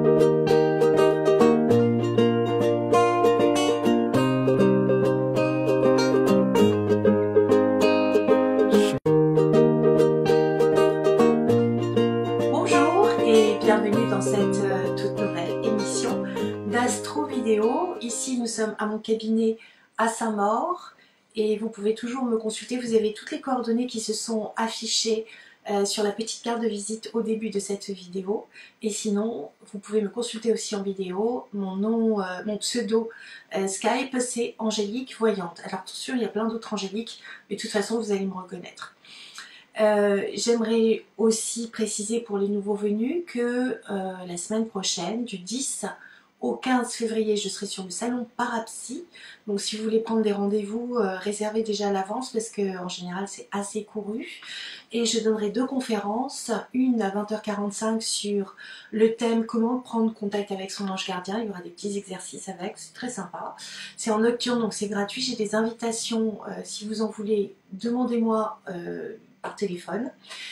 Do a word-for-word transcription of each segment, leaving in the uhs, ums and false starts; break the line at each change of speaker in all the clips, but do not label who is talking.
Bonjour et bienvenue dans cette euh, toute nouvelle émission d'Astro Vidéo. Ici nous sommes à mon cabinet à Saint-Maur et vous pouvez toujours me consulter. Vous avez toutes les coordonnées qui se sont affichées euh, sur la petite carte de visite au début de cette vidéo. Et sinon, vous pouvez me consulter aussi en vidéo. Mon nom, euh, mon pseudo euh, Skype, c'est Angélique Voyante. Alors attention, il y a plein d'autres Angéliques, mais de toute façon, vous allez me reconnaître. Euh, J'aimerais aussi préciser pour les nouveaux venus que euh, la semaine prochaine, du dix au quinze février, je serai sur le salon Parapsy. Donc si vous voulez prendre des rendez-vous, euh, réservez déjà à l'avance parce que en général c'est assez couru. Et je donnerai deux conférences, une à vingt heures quarante-cinq sur le thème comment prendre contact avec son ange gardien. Il y aura des petits exercices avec, c'est très sympa. C'est en nocturne donc c'est gratuit. J'ai des invitations, euh, si vous en voulez, demandez-moi euh, par téléphone.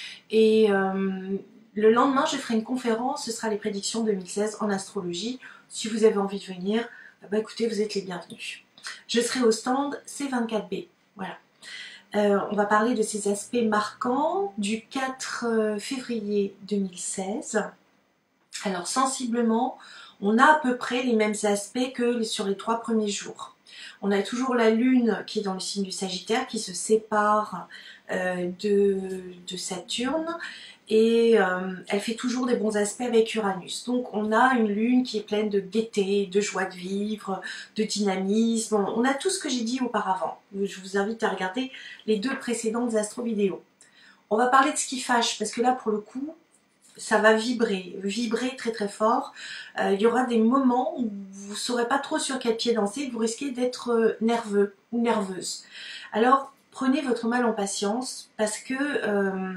Et euh, le lendemain, je ferai une conférence, ce sera les prédictions deux mille seize en astrologie. Si vous avez envie de venir, bah écoutez, vous êtes les bienvenus. Je serai au stand C vingt-quatre B. Voilà. Euh, on va parler de ces aspects marquants du quatre février deux mille seize. Alors sensiblement, on a à peu près les mêmes aspects que sur les trois premiers jours. On a toujours la Lune qui est dans le signe du Sagittaire, qui se sépare euh, de, de Saturne. Et euh, elle fait toujours des bons aspects avec Uranus. Donc on a une lune qui est pleine de gaieté, de joie de vivre, de dynamisme. On a tout ce que j'ai dit auparavant. Je vous invite à regarder les deux précédentes astro vidéos. On va parler de ce qui fâche, parce que là pour le coup, ça va vibrer, vibrer très très fort. Euh, il y aura des moments où vous ne saurez pas trop sur quel pied danser, vous risquez d'être nerveux ou nerveuse. Alors prenez votre mal en patience, parce que... Euh,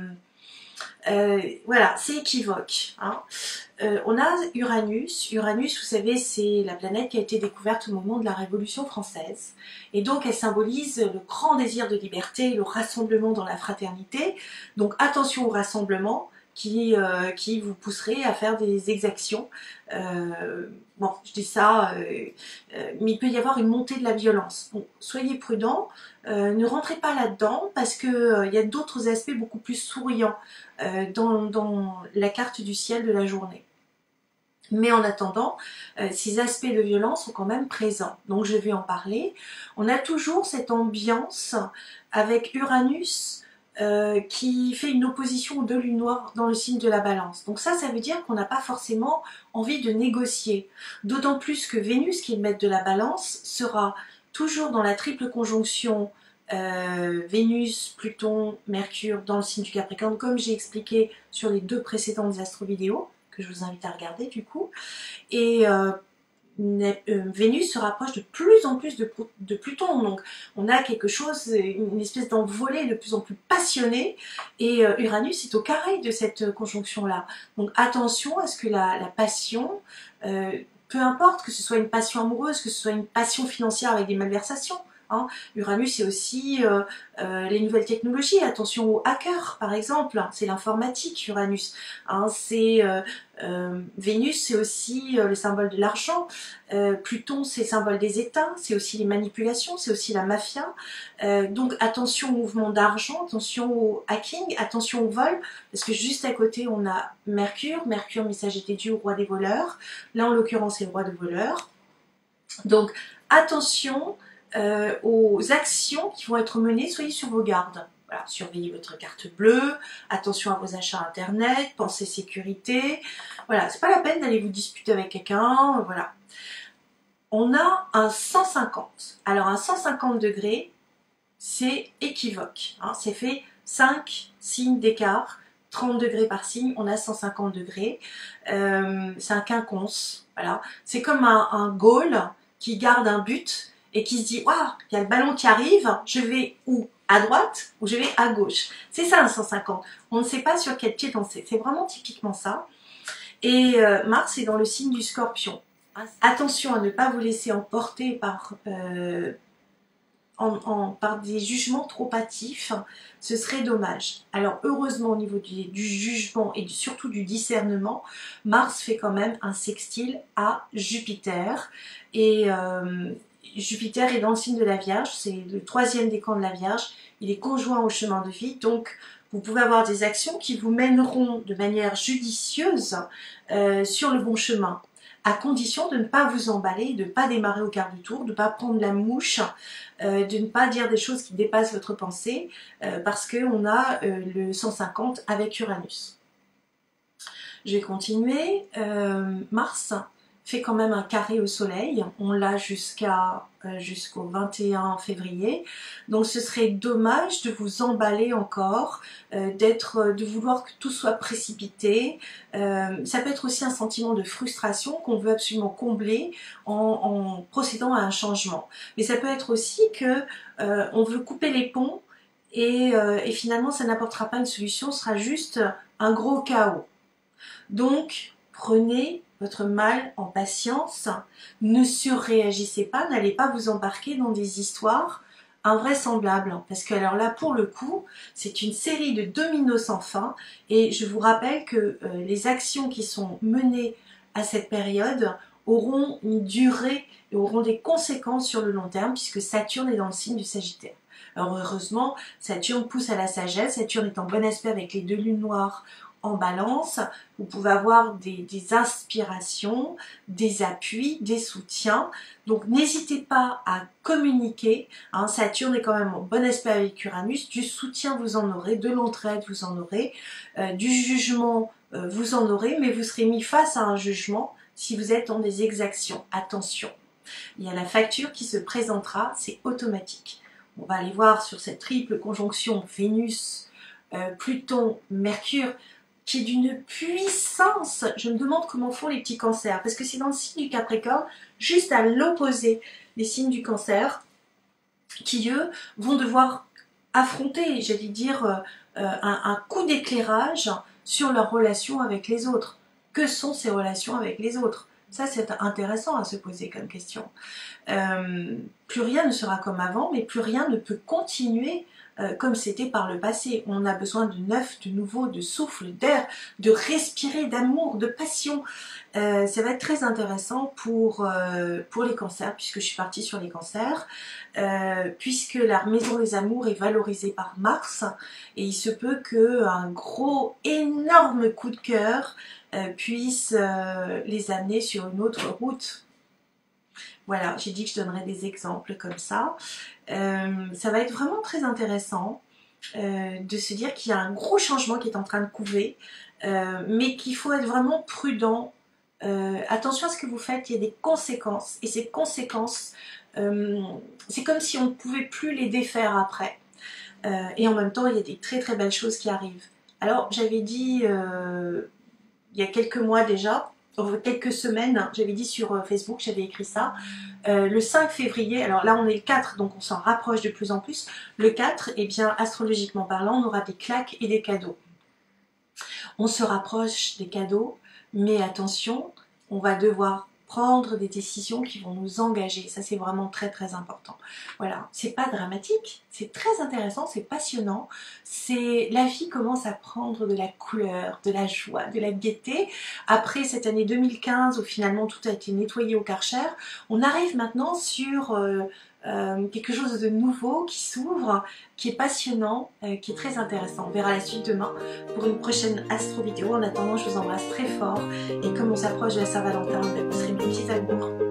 Euh, voilà, c'est équivoque. Hein. Euh, on a Uranus. Uranus, vous savez, c'est la planète qui a été découverte au moment de la Révolution française. Et donc, elle symbolise le grand désir de liberté, le rassemblement dans la fraternité. Donc, attention au rassemblement qui, euh, qui vous pousserait à faire des exactions. Euh, bon, je dis ça, euh, euh, mais il peut y avoir une montée de la violence. Donc, soyez prudents. Euh, ne rentrez pas là-dedans parce qu'il euh, y a d'autres aspects beaucoup plus souriants euh, dans, dans la carte du ciel de la journée. Mais en attendant, euh, ces aspects de violence sont quand même présents. Donc je vais en parler. On a toujours cette ambiance avec Uranus euh, qui fait une opposition aux deux lunes noires dans le signe de la Balance. Donc ça, ça veut dire qu'on n'a pas forcément envie de négocier. D'autant plus que Vénus, qui est le maître de la Balance, sera toujours dans la triple conjonction euh, Vénus, Pluton, Mercure dans le signe du Capricorne, comme j'ai expliqué sur les deux précédentes astro-vidéos, que je vous invite à regarder du coup. Et euh, euh, Vénus se rapproche de plus en plus de, de Pluton, donc on a quelque chose, une espèce d'envolée de plus en plus passionnée, et euh, Uranus est au carré de cette conjonction-là. Donc attention à ce que la, la passion... Euh, peu importe que ce soit une passion amoureuse, que ce soit une passion financière avec des malversations. Hein. Uranus, c'est aussi euh, euh, les nouvelles technologies. Attention aux hackers, par exemple. C'est l'informatique, Uranus. Hein. C'est euh, euh, Vénus, c'est aussi euh, le symbole de l'argent. Euh, Pluton, c'est le symbole des États. C'est aussi les manipulations. C'est aussi la mafia. Euh, donc, attention au mouvement d'argent. Attention au hacking. Attention au vol. Parce que juste à côté, on a Mercure. Mercure, messager des dieux, roi des voleurs. Là, en l'occurrence, c'est le roi de voleurs. Donc, attention euh, aux actions qui vont être menées. Soyez sur vos gardes. Voilà, surveillez votre carte bleue. Attention à vos achats internet. Pensez sécurité. Voilà, c'est pas la peine d'aller vous disputer avec quelqu'un. Voilà. On a un cent cinquante. Alors, un cent cinquante degrés, c'est équivoque. Hein, c'est fait cinq signes d'écart. trente degrés par signe, on a cent cinquante degrés. Euh, c'est un quinconce, voilà. C'est comme un, un goal qui garde un but et qui se dit « Waouh, il y a le ballon qui arrive, je vais où? À droite ou je vais à gauche ?» C'est ça un cent cinquante. On ne sait pas sur quel pied danser. C'est vraiment typiquement ça. Et euh, Mars est dans le signe du Scorpion. Attention à ne pas vous laisser emporter par... Euh, en, en, par des jugements trop hâtifs, ce serait dommage. Alors heureusement au niveau du, du jugement et du, surtout du discernement, Mars fait quand même un sextile à Jupiter. Et euh, Jupiter est dans le signe de la Vierge, c'est le troisième décan de la Vierge, il est conjoint au chemin de vie, donc vous pouvez avoir des actions qui vous mèneront de manière judicieuse euh, sur le bon chemin, à condition de ne pas vous emballer, de ne pas démarrer au quart du tour, de ne pas prendre la mouche, euh, de ne pas dire des choses qui dépassent votre pensée, euh, parce qu'on a euh, le cent cinquante avec Uranus. Je vais continuer. Euh, Mars fait quand même un carré au soleil, on l'a jusqu'à euh, jusqu'au vingt et un février, donc ce serait dommage de vous emballer encore, euh, d'être, de vouloir que tout soit précipité. Euh, ça peut être aussi un sentiment de frustration qu'on veut absolument combler en, en procédant à un changement, mais ça peut être aussi que euh, on veut couper les ponts et, euh, et finalement ça n'apportera pas une solution, ce sera juste un gros chaos. Donc prenez votre mal en patience, ne surréagissez pas, n'allez pas vous embarquer dans des histoires invraisemblables, parce que alors là pour le coup c'est une série de dominos sans fin, et je vous rappelle que euh, les actions qui sont menées à cette période auront une durée et auront des conséquences sur le long terme, puisque Saturne est dans le signe du Sagittaire. Alors heureusement Saturne pousse à la sagesse, Saturne est en bon aspect avec les deux lunes noires en balance, vous pouvez avoir des, des inspirations, des appuis, des soutiens, donc n'hésitez pas à communiquer, hein, Saturne est quand même en bon aspect avec Uranus, du soutien vous en aurez, de l'entraide vous en aurez, euh, du jugement euh, vous en aurez, mais vous serez mis face à un jugement si vous êtes dans des exactions, attention, il y a la facture qui se présentera, c'est automatique. On va aller voir sur cette triple conjonction Vénus, euh, Pluton, Mercure, qui est d'une puissance. Je me demande comment font les petits cancers, parce que c'est dans le signe du Capricorne, juste à l'opposé des signes du Cancer, qui eux vont devoir affronter, j'allais dire, euh, un, un coup d'éclairage sur leurs relations avec les autres. Que sont ces relations avec les autres? Ça, c'est intéressant à se poser comme question. Euh, plus rien ne sera comme avant, mais plus rien ne peut continuer Euh, comme c'était par le passé. On a besoin de neuf, de nouveau, de souffle, d'air, de respirer, d'amour, de passion. Euh, ça va être très intéressant pour, euh, pour les cancers, puisque je suis partie sur les cancers, euh, puisque la maison des amours est valorisée par Mars, et il se peut qu'un gros, énorme coup de cœur euh, puisse euh, les amener sur une autre route. Voilà, j'ai dit que je donnerais des exemples comme ça. Euh, ça va être vraiment très intéressant euh, de se dire qu'il y a un gros changement qui est en train de couver, euh, mais qu'il faut être vraiment prudent. Euh, attention à ce que vous faites, il y a des conséquences, et ces conséquences, euh, c'est comme si on ne pouvait plus les défaire après. Euh, et en même temps, il y a des très très belles choses qui arrivent. Alors, j'avais dit, euh, il y a quelques mois déjà, quelques semaines, j'avais dit sur Facebook, j'avais écrit ça, euh, le cinq février, alors là on est le quatre, donc on s'en rapproche de plus en plus, le quatre, eh bien astrologiquement parlant, on aura des claques et des cadeaux. On se rapproche des cadeaux, mais attention, on va devoir prendre des décisions qui vont nous engager, ça c'est vraiment très très important. Voilà, c'est pas dramatique, c'est très intéressant, c'est passionnant, c'est la vie commence à prendre de la couleur, de la joie, de la gaieté. Après cette année deux mille quinze où finalement tout a été nettoyé au Karcher, on arrive maintenant sur euh, euh, quelque chose de nouveau qui s'ouvre, qui est passionnant, euh, qui est très intéressant. On verra la suite demain pour une prochaine astro vidéo. En attendant, je vous embrasse très fort et comme on s'approche de la Saint-Valentin, vous serez mes petits amours.